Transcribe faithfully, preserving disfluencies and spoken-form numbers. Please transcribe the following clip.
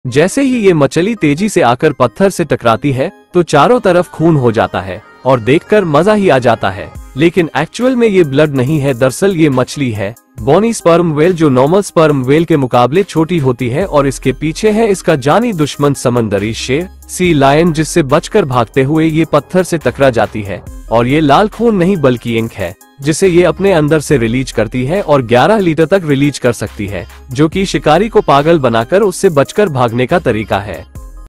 जैसे ही ये मछली तेजी से आकर पत्थर से टकराती है तो चारों तरफ खून हो जाता है और देखकर मजा ही आ जाता है। लेकिन एक्चुअल में ये ब्लड नहीं है, दरअसल ये मछली है बोनी स्पर्म व्हेल, जो नॉर्मल स्पर्म व्हेल के मुकाबले छोटी होती है। और इसके पीछे है इसका जानी दुश्मन समंदरी शेर सी लायन, जिससे बचकर भागते हुए ये पत्थर से टकरा जाती है। और ये लाल खून नहीं बल्कि इंक है जिसे ये अपने अंदर से रिलीज करती है और ग्यारह लीटर तक रिलीज कर सकती है, जो कि शिकारी को पागल बनाकर उससे बचकर भागने का तरीका है।